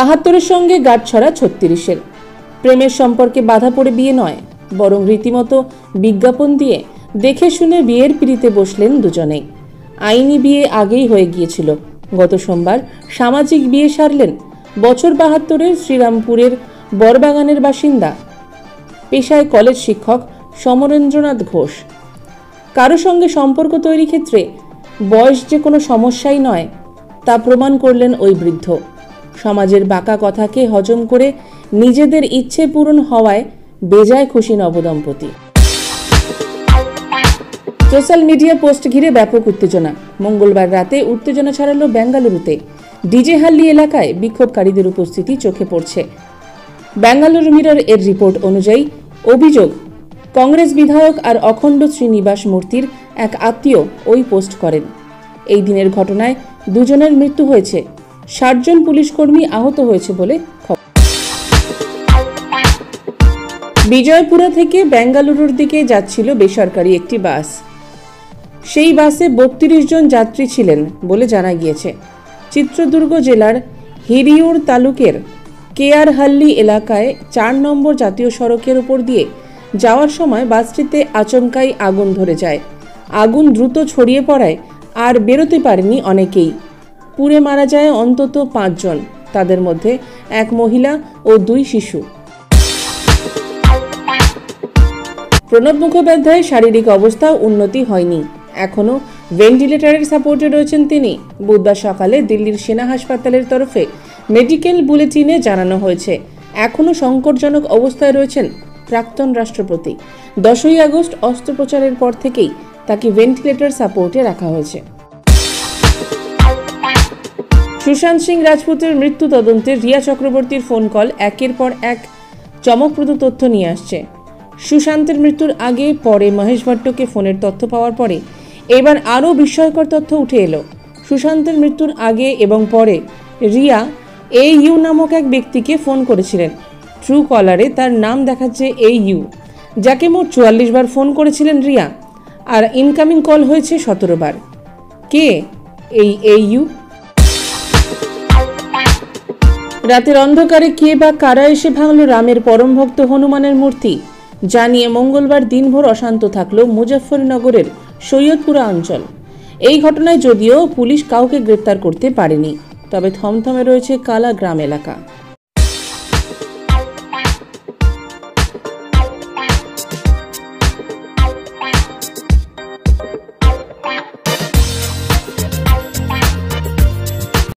৭২-এর সঙ্গে গাঁটছড়া ৩৬-এর। প্রেমের সম্পর্কে বাধা পড়ে বিয়ে নয়, বরং রীতিমতো বিজ্ঞাপন দিয়ে দেখে শুনে বিয়ের পিঁড়িতে বসলেন দুজনেই। আইনি বিয়ে আগেই হয়ে গিয়েছিল। গত সোমবার সামাজিক বিয়ে সারলেন বছর ৭২-এর শ্রীরামপুরের বরবাগানের বাসিন্দা, পেশায় কলেজ শিক্ষক সমরেন্দ্রনাথ ঘোষ। কারো সঙ্গে সম্পর্ক তৈরির ক্ষেত্রে বয়স যে কোনো সমস্যাই নয় তা প্রমাণ করলেন ওই বৃদ্ধ। সমাজের বাঁকা কথাকে হজম করে নিজেদের ইচ্ছে পূরণ হওয়ায় বেজায় খুশি নবদম্পতি। সোশ্যাল মিডিয়া পোস্ট ঘিরে ব্যাপক উত্তেজনা। মঙ্গলবার রাতে উত্তেজনা ছড়ালো বেঙ্গালুরুতে। ডিজেহাল্লি এলাকায় বিক্ষোভকারীদের উপস্থিতি চোখে পড়ছে। বেঙ্গালুরু মিরর এর রিপোর্ট অনুযায়ী অভিযোগ, কংগ্রেস বিধায়ক আর অখণ্ড শ্রীনিবাস মূর্তির এক আত্মীয় ওই পোস্ট করেন। এই দিনের ঘটনায় দুজনের মৃত্যু হয়েছে, ৬০ জন পুলিশকর্মী আহত হয়েছে বলে খবর। বিজয়পুরা থেকে বেঙ্গালুরুর দিকে যাচ্ছিল বেসরকারি একটি বাস। সেই বাসে ৩২ জন যাত্রী ছিলেন বলে জানা গিয়েছে। চিত্রদুর্গ জেলার হিরিউর তালুকের কেয়ারহাল্লি এলাকায় ৪ নম্বর জাতীয় সড়কের উপর দিয়ে যাওয়ার সময় বাসটিতে আচমকাই আগুন ধরে যায়। আগুন দ্রুত ছড়িয়ে পড়ায় আর বেরোতে পারেনি অনেকেই। পুড়ে মারা যায় অন্তত ৫ জন, তাদের মধ্যে এক মহিলা ও ২ শিশু। প্রণব মুখোপাধ্যায়ের শারীরিক অবস্থা উন্নতি হয়নি, এখনও ভেন্টিলেটরের সাপোর্টে রয়েছেন তিনি। বুধবার সকালে দিল্লির সেনা হাসপাতালের তরফে মেডিকেল বুলেটিনে জানানো হয়েছে এখনও সংকটজনক অবস্থায় রয়েছেন প্রাক্তন রাষ্ট্রপতি। ১০ই আগস্ট অস্ত্রোপচারের পর থেকেই তাকে ভেন্টিলেটর সাপোর্টে রাখা হয়েছে। সুশান্ত সিং রাজপুতের মৃত্যু তদন্তে রিয়া চক্রবর্তীর ফোন কল একের পর এক চমকপ্রদ তথ্য নিয়ে আসছে। সুশান্তের মৃত্যুর আগে পরে মহেশ ভট্টকে ফোনের তথ্য পাওয়ার পরে এবার আরও বিস্ময়কর তথ্য উঠে এলো। সুশান্তের মৃত্যুর আগে এবং পরে রিয়া AU নামক এক ব্যক্তিকে ফোন করেছিলেন। ট্রু কলারে তার নাম দেখাচ্ছে AU, যাকে মোট ৪৪ বার ফোন করেছিলেন রিয়া, আর ইনকামিং কল হয়েছে ১৭ বার। কে এই AU? রাতের অন্ধকারে কে বা কারা এসে ভাঙল রামের পরম ভক্ত হনুমানের মূর্তি, জানিয়ে মঙ্গলবার দিনভর অশান্ত থাকল মুজফ্ফরনগরের সৈয়দপুরা অঞ্চল। এই ঘটনায় যদিও পুলিশ কাউকে গ্রেপ্তার করতে পারেনি, তবে থমথমে রয়েছে কালা গ্রাম এলাকা।